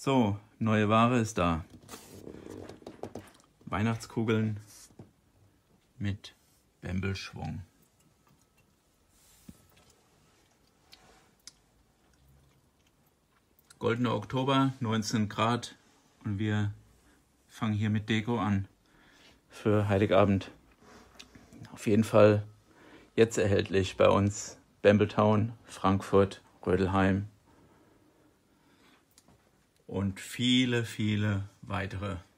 So, neue Ware ist da. Weihnachtskugeln mit Bembelschwung. Goldener Oktober, 19 Grad und wir fangen hier mit Deko an für Heiligabend. Auf jeden Fall jetzt erhältlich bei uns Bembeltown, Frankfurt, Rödelheim und viele, viele weitere